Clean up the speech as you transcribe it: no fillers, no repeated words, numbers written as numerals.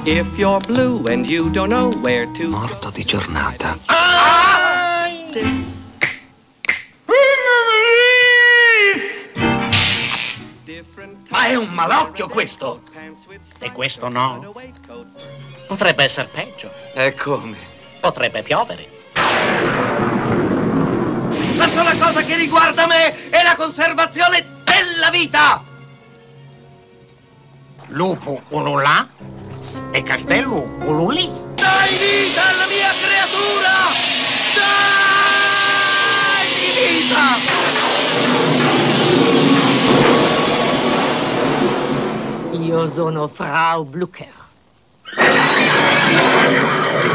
If you're blue and you don't know where to... Morto di giornata. Ma è un malocchio questo! E questo no? Potrebbe essere peggio. E come? Potrebbe piovere. La sola cosa che riguarda me è la conservazione della vita! Lupo ululà e castello ululì. Dai vita alla mia creatura! Dai vita! Io sono Frau Blucher.